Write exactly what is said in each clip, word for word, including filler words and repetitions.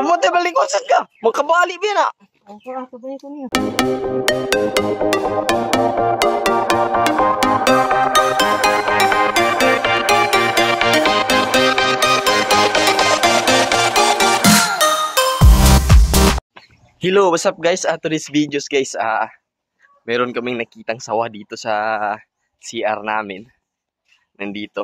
Pumunta balingkosan ka. Magkabali ba na? Okay, ako ba ito niya? Hello, what's up guys? Uh, to this videos guys, ah uh, meron kaming nakitang sawa dito sa C R namin. Nandito.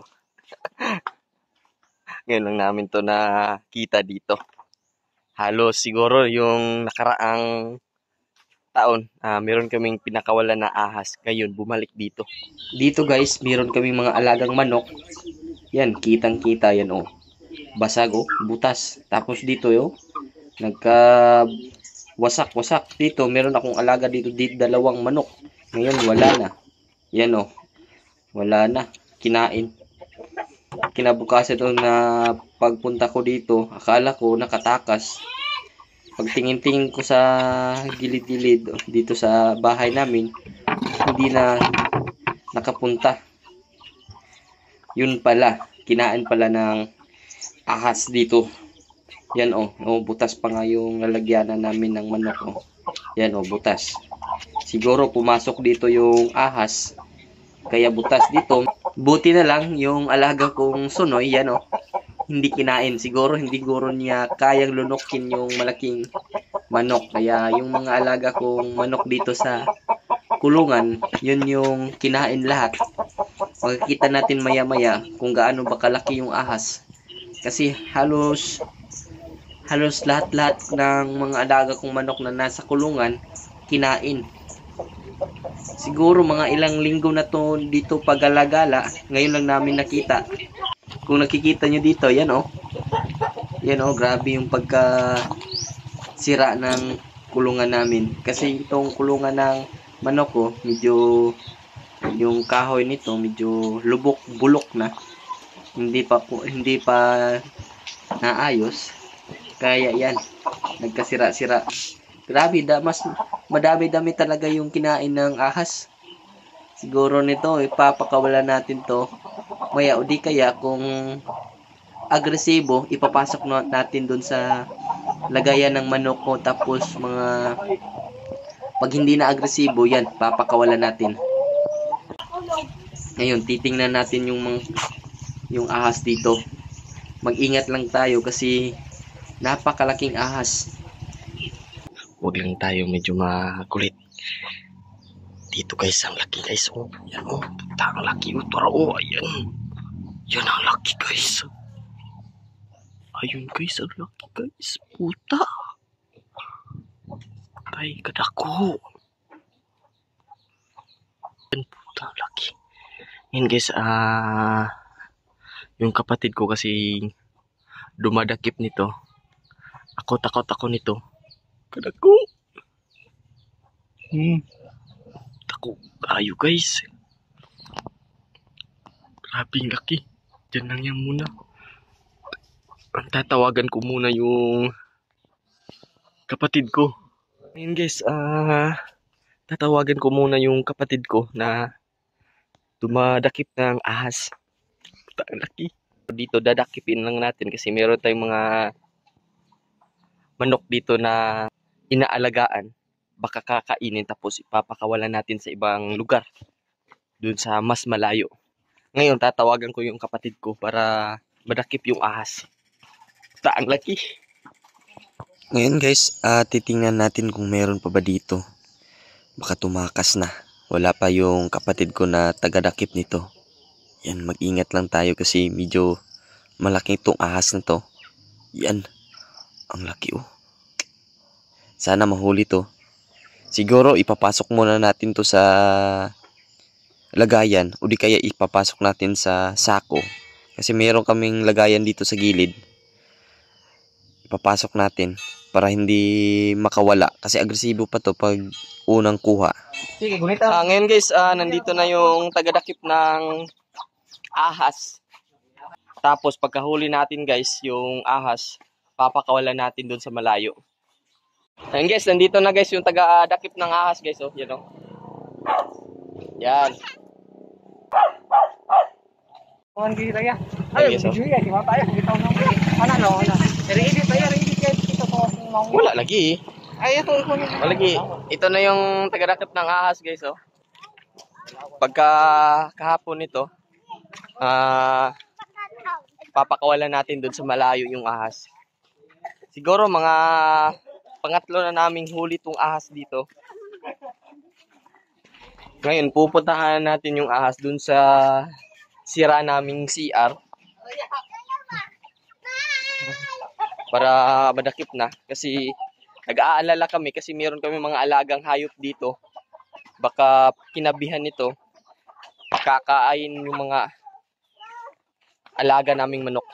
Ngayon lang namin to nakita dito. Halos siguro yung nakaraang taon, uh, meron kaming pinakawalan na ahas. Ngayon, bumalik dito. Dito guys, meron kaming mga alagang manok. Yan, kitang-kita yan oh. Basag oh, butas. Tapos dito yo, nagka wasak-wasak. Dito, meron akong alaga dito, dito dalawang manok. Ngayon, wala na. Yan oh, wala na. Kinain. Kinabukasan ito na pagpunta ko dito, akala ko nakatakas. Pagtingin-tingin ko sa gilid-gilid dito sa bahay namin, hindi na nakapunta. Yun pala, kinain pala ng ahas dito. Yan oh, oh butas pa nga yung lalagyanan namin ng manok oh. Yan oh, butas. Siguro pumasok dito yung ahas, kaya butas dito. Buti na lang yung alaga kong sunoy, yan oh, hindi kinain. Siguro hindi guro niya kayang lunokin yung malaking manok. Kaya yung mga alaga kong manok dito sa kulungan, yun yung kinain lahat. Makikita natin maya maya kung gaano ba kalaki yung ahas. Kasi halos halos lahat-lahat ng mga alaga kong manok na nasa kulungan, kinain. Siguro mga ilang linggo na to dito pag-alagala. Ngayon lang namin nakita. Kung nakikita nyo dito, yan oh. Yan oh, grabe yung pagka sira ng kulungan namin. Kasi itong kulungan ng manok ko, oh, medyo yung kahoy nito medyo lubok, bulok na. Hindi pa po, hindi pa naayos. Kaya yan, nagkasira-sira. Grabe, da, mas madami-dami talaga yung kinain ng ahas. Siguro nito, ipapakawala natin to. Maya o di kaya kung agresibo, ipapasok natin dun sa lagayan ng manok ko. Tapos mga pag hindi na agresibo, yan, papakawala natin. Ngayon, titingnan natin yung yung ahas dito. Mag-ingat lang tayo kasi napakalaking ahas. Huwag lang tayo medyo makulit. Dito guys, ang laki guys. Oh, yan oh, puta, ang laki. Oh, tara, oh, ayan. Yan ang laki guys. Ayun guys, ang laki guys. Puta. Ay, kadako. Yan, puta, ang laki. Yan guys, ah, uh, yung kapatid ko kasi dumadakip nito. Ako takot ako nito. Kadako. Hmm. Tako ayo guys. Grabing laki. Diyan lang yan muna. Ang tatawagan ko muna yung kapatid ko. Ngayon guys, ah uh, tatawagan ko muna yung kapatid ko na dumadakip ng ahas. Puta, laki. Dito dadakipin lang natin kasi meron tayong mga manok dito na inaalagaan. Baka kakainin tapos ipapakawalan natin sa ibang lugar. Doon sa mas malayo. Ngayon tatawagan ko yung kapatid ko para madakip yung ahas. Puta, ang laki. Ngayon guys, uh, titingnan natin kung meron pa ba dito. Baka tumakas na. Wala pa yung kapatid ko na tagadakip nito. Yan, mag-ingat lang tayo kasi medyo malaki itong ahas na to. Yan. Ang laki oh. Sana mahuli to. Siguro ipapasok muna natin to sa lagayan o di kaya ipapasok natin sa sako. Kasi meron kaming lagayan dito sa gilid. Ipapasok natin para hindi makawala. Kasi agresibo pa to pag unang kuha. Sige, gunita. Uh, ngayon guys, uh, nandito na yung tagadakip ng ahas. Tapos pagkahuli natin guys, yung ahas, papakawalan natin doon sa malayo. Ayun guys, nandito na guys yung taga-dakip ng ahas guys. Oh, yan oh. Yan. Kuhan kita ya. Ay, Ayo, so. video ya, di mata ya, kita ngomong. Ana no, ana. Ready tayo, ready guys, kita Wala lagi eh. Ay, ito. Ito. Wala lagi. Ito na yung taga-dakip ng ahas guys oh. Pagka kahapon ito, ah papakawalan natin doon sa malayo yung ahas. Siguro mga pangatlo na naming huli tong ahas dito. Ngayon, pupuntahan natin yung ahas doon sa sira naming C R. Para madakip na. Kasi nag-aalala kami kasi meron kami mga alagang hayop dito. Baka kinabihan nito, kakain yung mga alaga naming manok.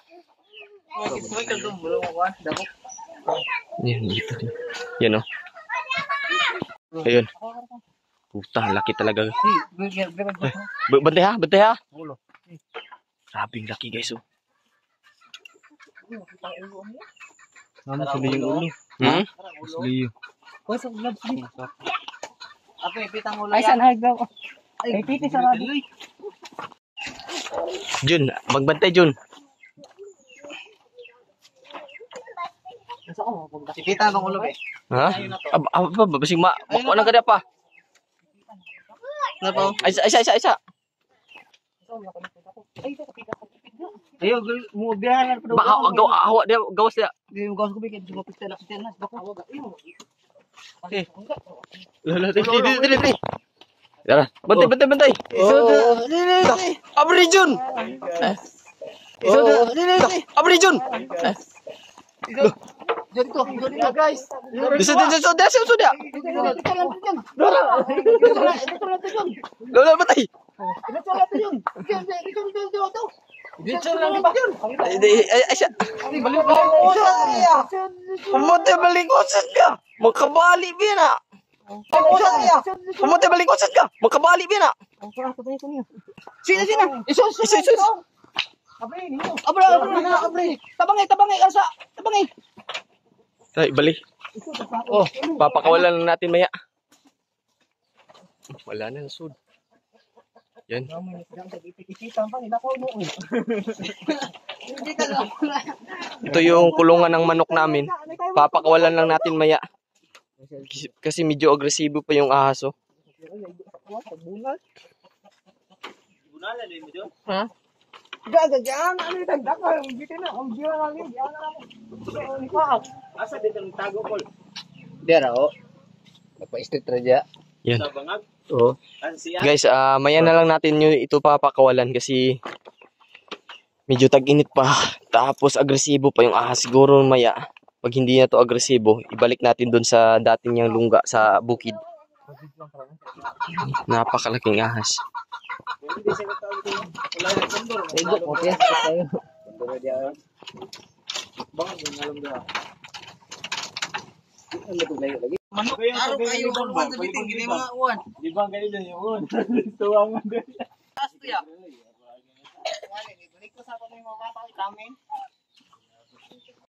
Yan, dito. Yan o. Ayun. Puta, laki talaga. B- bantay ha, bantay ha. Grabing laki guys oh. Ano sa yung ulo? Hmm? Liyo. Hoy, sa gloves ni. Ako ipitang ulo. Ay, saan hagdaw? Ay, piti sa radio. Jun, magbantay Jun. Ipitang ang ulo eh. Ha? Aba, aba, basig ma. Bako lang kada pa. Ano po? Ay, isa, isa, isa, isa. Ayo, mo biyahan na Baka gaw awa dia gawas dia. Di mo gawas ko bikin sa pista na pista na bako. Eh. Lala, tiri, tiri, tiri, tiri. Tara, bantay, bantay, bantay. Oh, ni ni. Abri Jun. Oh, ni ni. Abri Jun. Jadi to, jadi na guys. Bisa, bisa, sudah, sudah, sudah. Lala, bantay. Ay, ay, siya. Pumunta balingkosan ka. Magkabali ba na? Pumunta balingkosan ka. Magkabali ba na? Sino sino? Iso iso Iso, iso, iso. Abri niyo. Abra abra abri. Tabangay tabangay kansa. Tabangay. Ay, balik. Oh, papakawalan lang natin maya. Wala na, sud. Yan. Ito yung kulungan ng manok namin. Papakawalan lang natin maya. Kasi medyo agresibo pa yung ahas, oh. Ha? Gagagyan, ano yung tanda ka? Bitin na, ang biya lang yun. Biya na lang. Asa dito ng tago, Paul? Dera, o. Nagpa-street radya. Yan. Oo. Guys, ah maya na lang natin yung ito papakawalan kasi medyo tag-init pa. Tapos agresibo pa yung ahas. Siguro maya, pag hindi na to agresibo, ibalik natin dun sa dati niyang lungga sa bukid. Napakalaking ahas. Ego, okay. Tayo. Manok, araw kayo ba sa biting gini mga uwan? Di ba ganito yung uwan? Tuwangan din. Asto ya. Wala ni balik ko sa ako ng mga bata kamin.